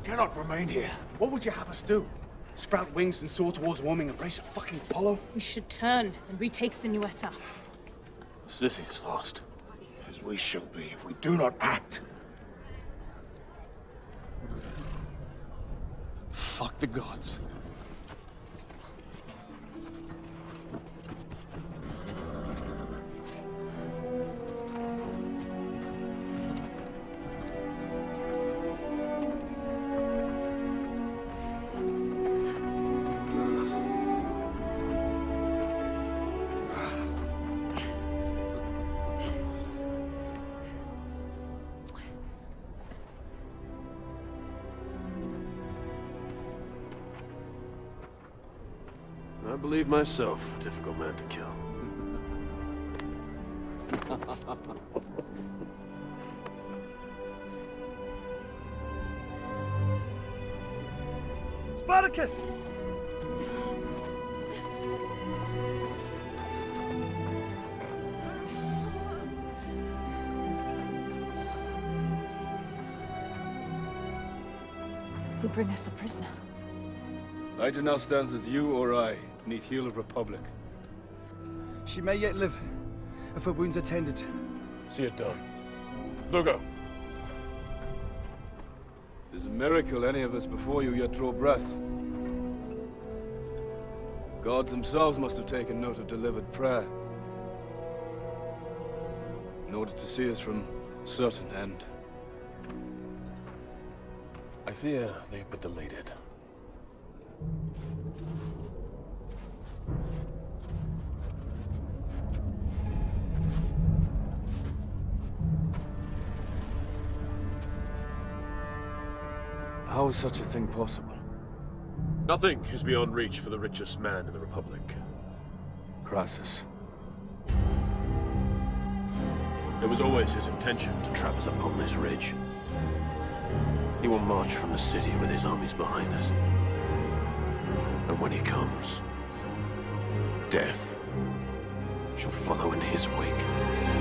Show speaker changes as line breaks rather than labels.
cannot remain here.
What would you have us do? Sprout wings and soar towards warming and race a fucking Apollo?
We should turn and retake Sinuessa.
The city is lost, as we shall be if we do not act.
Fuck the gods.
I believe myself a difficult man to kill.
Spartacus!
You bring us a prisoner.
Either now stands as you or I, neath heel of Republic.
She may yet live, if her wounds are tended.
See it done. Lugo.
It's a miracle any of us before you yet draw breath. Gods themselves must have taken note of delivered prayer, in order to see us from certain end.
I fear they've but delayed it.
How is such a thing possible?
Nothing is beyond reach for the richest man in the Republic.
Crassus.
It was always his intention to trap us upon this ridge. He will march from the city with his armies behind us. And when he comes, death shall follow in his wake.